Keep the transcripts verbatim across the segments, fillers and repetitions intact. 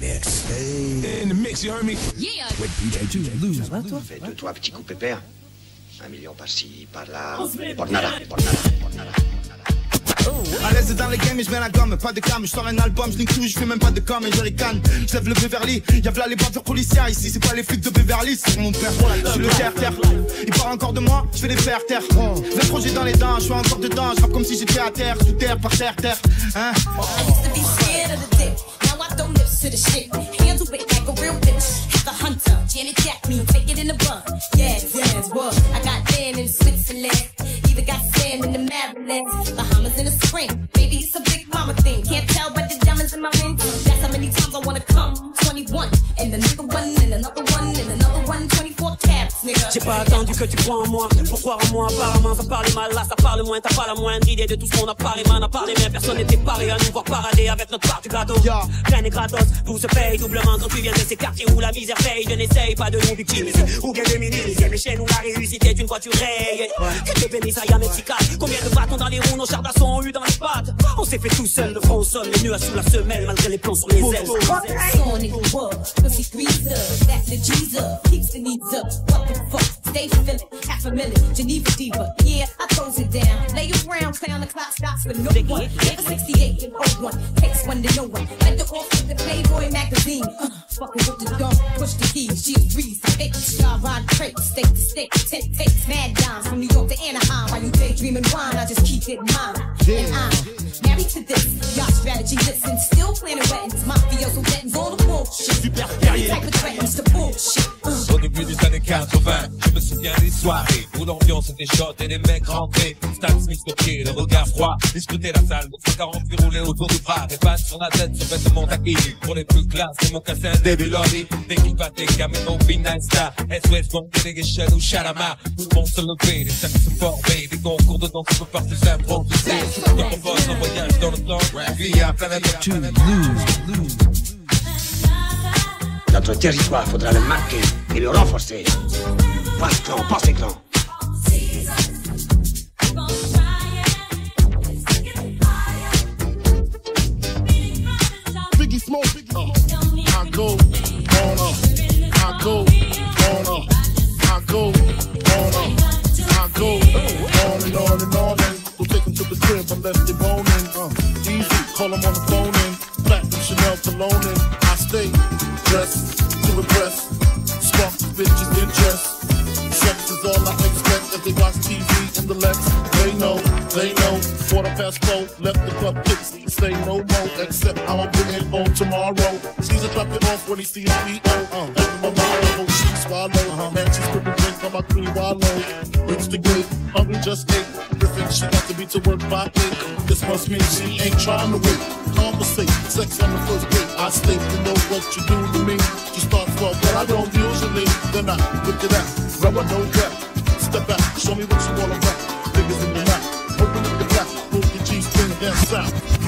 mix. Hey. In the mix, you heard me? Yeah. With D J two Lose. Fais deux, trois petits coups pépères. Un million par-ci, par-là. Por nada, por nada, por nada. À l'aise dans les games et je mets la gomme, pas de cam, je sors un album, je tout, je fais même pas de com et je ricane. Je lève le Beverly, y'a v'là les bavures policières ici, c'est pas les flics de Beverly, c'est mon père. Je suis le terre-terre, il parle encore de moi, je vais les faire taire. vingt projets dans les dents, je suis encore dedans, je rappe comme si j'étais à terre, sous terre, par terre, terre. Hein? To the shit, handle it like a real bitch. The hunter, Janet Jack me, take it in the bun. Yes, yes, what? I got land in Switzerland, either got sand in the Maryland, Bahamas in the spring. Maybe it's a big mama thing, can't tell by the diamonds in my ring. That's how many times I wanna come. twenty-one, and another one, and another one, and another one, twenty-four tabs, nigga. J'ai pas attendu que tu crois en moi, pour croire en moi apparemment. Ça parle mal, là ça parle moins, t'as pas la moindre idée de tout ce qu'on a parlé, man. A parlé, mais personne n'était paré à nous voir parader avec notre part du gâteau. Plein et gratos. Tout se paye doublement quand tu viens de ces quartiers où la misère paye. Je n'essaye pas de nous victimiser ou bien de minimiser les chaînes où la réussite est une fois tu rayes. Que te bénisse à Yamexical. Combien de bâtons dans les roues, nos chars d'assaut ont eu dans les pattes. On s'est fait tout seul, le front au sol, les nuages sous la semelle, malgré les plombs sur les ailes. Stay feeling, half a million, Geneva diva. Yeah, I throws it down. Lay around, play on the clock, stops for no one. Never sixty-eight and oh one, takes one to know one. Let the off with the Playboy magazine. Uh, fucking with the gun, push the keys, she a breeze. Eight star ride crate, state to state, ten takes mad dimes from New York to Anaheim. While you daydreaming wine, I just keep it in mind. And I'm married to this, y'all strategy listen. Still planning weddings, mafioso weddings, all the bullshit. Every type of threatens to bullshit. Au début des années quatre-vingt, je me souviens des soirées où l'ambiance était chaude et les mecs rentraient. Stan Smith au pied, le regard froid, discuter la salle, cent quarante puis rouler autour du bras, des pattes sur la tête, sur vêtements taquis. Pour les plus classes, c'est mon cassin, David Lorry. Dès qu'il battait, Camino, Vinay Star, S O S, Bon, Delegation ou Chalamar. Tout le monde se levait, les sacs se formaient, des concours de danse, on peut partir s'improviser. Je te propose un voyage dans le temps, via planète two, lose. Notre territoire, faudra le marquer et le renforcer. Passe clan, passe les clans. Biggie Smoke, uh, I go on up, I go on up, I go on up, I go on and on and on and we'll take them to the crib unless they're boning. Uh, easy, call them on the phone and platinum Chanel cologne and I stay dressed to impress, spark the bitches interest. Sex is all I expect as they watch T V in the Lex. They know, they know. Quarter past four, left the club kicks. Say no more, except how I'm putting on tomorrow. Caesar drop it off when he sees me. Uh, everyone my she swallow. Uh-huh. Man, she's putting drink on my cream wallow. Reach the gate, hungry just ate. Griffin, she got to be to work by eight. This must mean she ain't trying to wait. Conversate, sex on the first date. I stay to know what you do to me. You start slow, but I don't usually. Then I look it out, rubber no gap. Step out, show me what you all about. Niggas in your mouth, open up the black, move the G-string down south.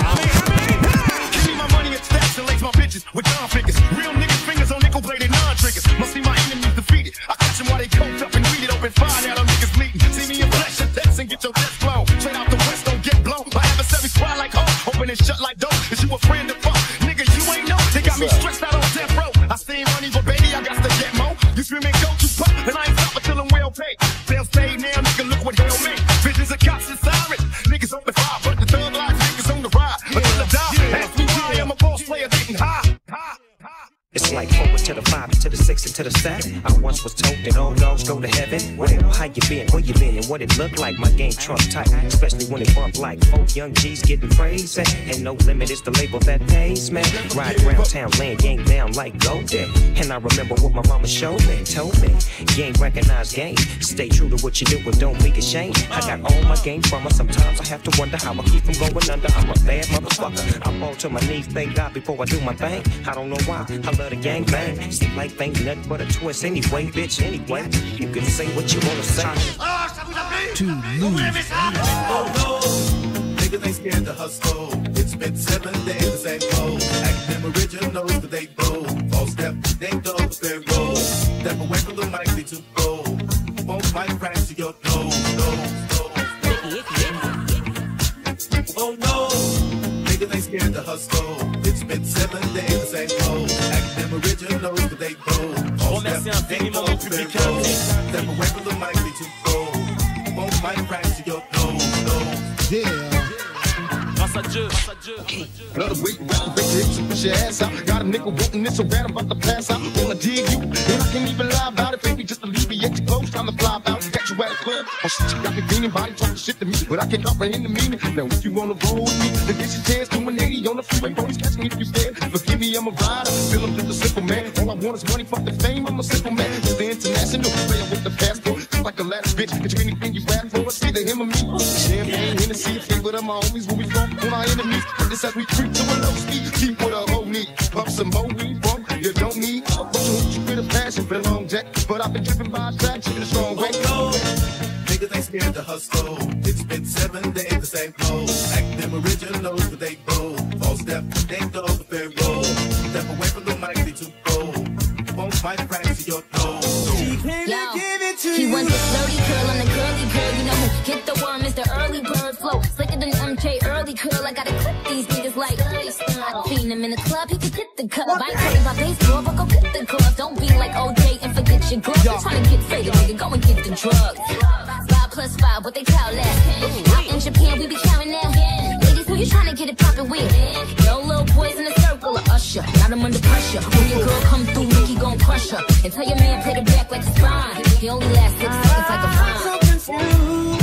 Give me my money in stacks and lace my bitches with John figures. Real niggas fingers on nickel bladed non-triggers. Must see my enemies defeated. I catch them while they coked up and read it. Open fire, now them niggas meeting. See me in flesh and text and get your death blown. Straight out the west, don't get blown. My adversary squad like hoes, open and shut like doors. Is you a friend of fuck? Nigga, you ain't know. They got me stressed out on death row. I stay running, but baby, I got to get more. You screaming go to pop, and I ain't stop until I'm well paid. Sales paid now, nigga, look what hell made. Visions of cops and sirens. Niggas on the fire, but the thug life niggas on the ride. Until I die, ask me why I'm a boss player getting high. It's like forward to the five, to the six, and to the seven. I once was told that all dogs go to heaven. Well, how you been, where you been, and what it looked like. My game trump tight, especially when it bump like four young G's getting crazy. And no limit is the label that pays, man. Ride around town, laying game down like Golden. And I remember what my mama showed me, told me. Game recognized game. Stay true to what you do, but don't be ashamed. I got all my game from her. Sometimes I have to wonder how I keep from going under. I'm a bad motherfucker. I fall to my knees, thank God before I do my thing. I don't know why. I love the gang bang. See, life ain't nothing but a twist anyway, bitch. Anyway, you can say what you wanna say. To lose. Oh no, niggas ain't scared to hustle. It's been seven days, the same goal. Act them original, but they bold. False step, they go, but they roll. Step away from the mic, they too bold. Won't mic crash to your nose, nose, nose. Oh no, niggas ain't scared to hustle. It's It's been seven days, the same clothes. Act them originals, but they bold. Je remercie infiniment mon public indé. Step away from the mic, they too cold. Won't mic practice your nose, nose. Yeah. Grâce à Dieu, grâce à Dieu. Another week, rather break your hips and push your ass out. Got a nigga wanting this so bad I'm about to pass out. Wanna dig you, and I can't even lie about it, baby. Just alleviate your clothes, time to fly out. Catch you at a club, oh shit, you got me feeling, body talking shit to me, but I can't comprehend the meaning. Now if you wanna roll with me, then get your chance to an eighty on the freeway. Always catch me if you dare. Forgive me, I'm a rider. Feel I'm just a simple man. All I want is money, fuck the fame. I'm a simple man. Just the international player with the passport. Just like a last bitch, get you anything you ask for. It's either him or me. Champagne, Hennessy, a favorite of my homies. Where we from? Who my enemies? This as we creep to a low speed. Keep with a whole need. Pump some more weed, bump. You don't need. But you hit you with a passion for the long jack. But I've been driven by a track in a strong way. Niggas ain't scared to hustle. It's been seven days, the same clothes. Act them originals, but they bold. False step, they go the fair roll. Step away from the mic, they too cold. Won't mic practice your nose. Yo, he wants a flirty curl on the curly girl. You know who hit the worm is the early bird flow. Slicker than M J early curl. I gotta clip these niggas like I've seen him in the club, he could hit the cup. I ain't talking about baseball, but go get the glove. Don't be like O J and forget your glove. I'm trying to get faded, nigga, go and get the drugs. Five plus five, what they call that? Out in Japan, we be counting that. Ladies, who you trying to get it poppin' with? No little boys in a circle of Usher. Got him under pressure. When your girl come through, Nicky gon' crush her. And tell your man, play the back like it's fine. He only lasts six seconds like a fine.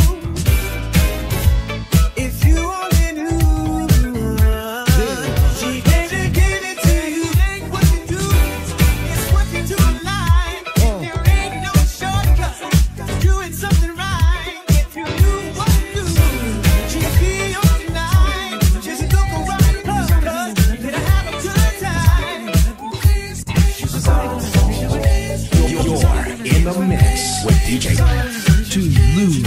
If you only knew, she came to give it to you. Ain't what you do, it's what you do in life. There ain't no shortcut, doing something right. If you knew what to do, she'd be on tonight. Just go go right club, cause did I have a good time? You're in the mix with D J To Lose.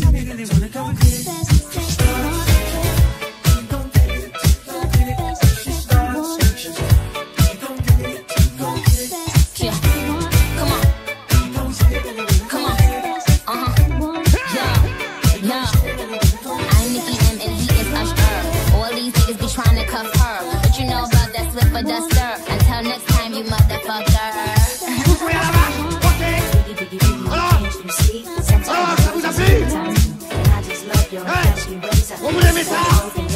Until next time, you motherfucker. On voulait mettre ça.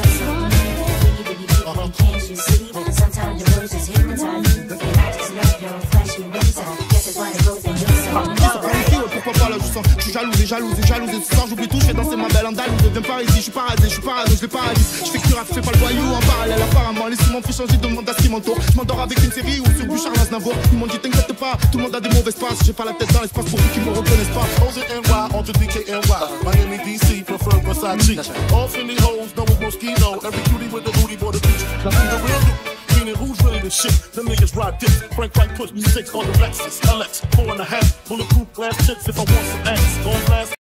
Pourquoi pas là je sens, je suis jalouse et jalouse et jalouse et ce soir j'oublie tout, je fais danser ma belle andalouse. Viens par ici, je suis paradis, je suis paradis, je vais paradis. Je fais que tu rap, je fais pas le voyou en parallèle apparemment. Les ciments me fait changer de monde à ce qui m'entoure. Je m'endors avec une série ou sur Bouchard Aznavour. Ils m'ont dit t'inquiète pas, tout le monde a des mauvaises passes. J'ai pas la tête dans l'espace pour ceux qui me reconnaissent pas. O Z N Y, on to D K N Y. Miami, D C, prefer Versace. All Philly hoes know it's Mosquito. Every cutie with the booty for the beach. Now who's the real dude? Meaning who's really the shit? Them niggas ride dicks. Frank White push me six on the Lexus L X. Four and a half, bulletproof glass chips if I want some ass. Gon' blast.